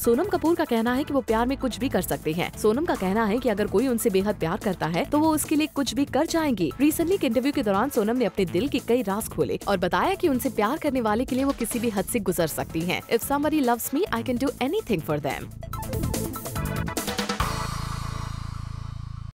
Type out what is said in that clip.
सोनम कपूर का कहना है कि वो प्यार में कुछ भी कर सकते हैं। सोनम का कहना है कि अगर कोई उनसे बेहद प्यार करता है तो वो उसके लिए कुछ भी कर जाएंगी। रिसेंटली एक इंटरव्यू के दौरान सोनम ने अपने दिल के कई राज खोले और बताया कि उनसे प्यार करने वाले के लिए वो किसी भी हद से गुजर सकती हैं। If somebody loves me, I can do anything for them.